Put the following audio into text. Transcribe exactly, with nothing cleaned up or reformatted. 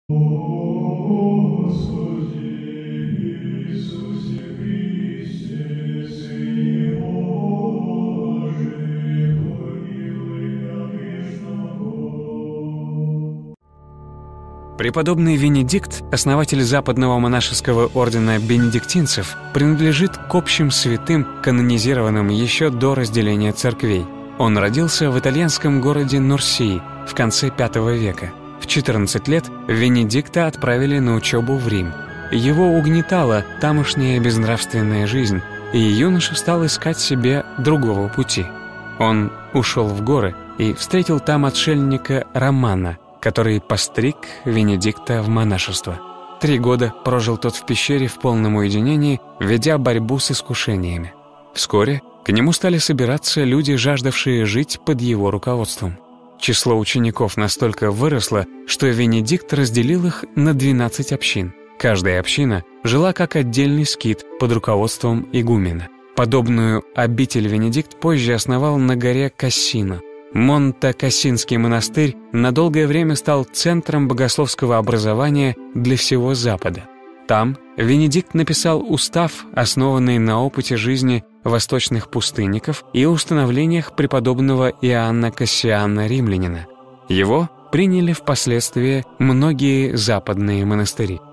Господи Иисусе Христе, Сыне Божий, помилуй меня грешного. Преподобный Венедикт, основатель западного монашеского ордена бенедиктинцев, принадлежит к общим святым, канонизированным еще до разделения церквей. Он родился в итальянском городе Нурсии в конце пятого века. В четырнадцать лет Венедикта отправили на учебу в Рим. Его угнетала тамошняя безнравственная жизнь, и юноша стал искать себе другого пути. Он ушел в горы и встретил там отшельника Романа, который постриг Венедикта в монашество. Три года прожил тот в пещере в полном уединении, ведя борьбу с искушениями. Вскоре к нему стали собираться люди, жаждавшие жить под его руководством. Число учеников настолько выросло, что Венедикт разделил их на двенадцать общин. Каждая община жила как отдельный скит под руководством игумена. Подобную обитель Венедикт позже основал на горе Кассино. Монте-Кассинский монастырь на долгое время стал центром богословского образования для всего Запада. Там Венедикт написал устав, основанный на опыте жизни восточных пустынников и установлениях преподобного Иоанна Кассиана Римлянина. Его приняли впоследствии многие западные монастыри.